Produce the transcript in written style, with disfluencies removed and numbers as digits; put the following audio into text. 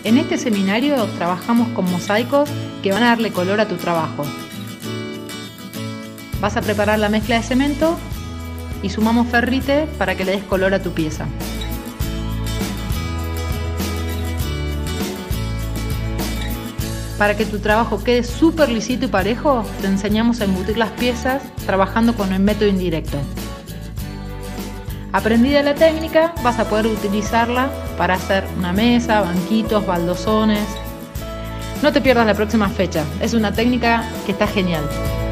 En este seminario trabajamos con mosaicos que van a darle color a tu trabajo. Vas a preparar la mezcla de cemento y sumamos ferrite para que le des color a tu pieza. Para que tu trabajo quede súper lisito y parejo, te enseñamos a embutir las piezas trabajando con el método indirecto. Aprendida la técnica, vas a poder utilizarla para hacer una mesa, banquitos, baldosones. No te pierdas la próxima fecha, es una técnica que está genial.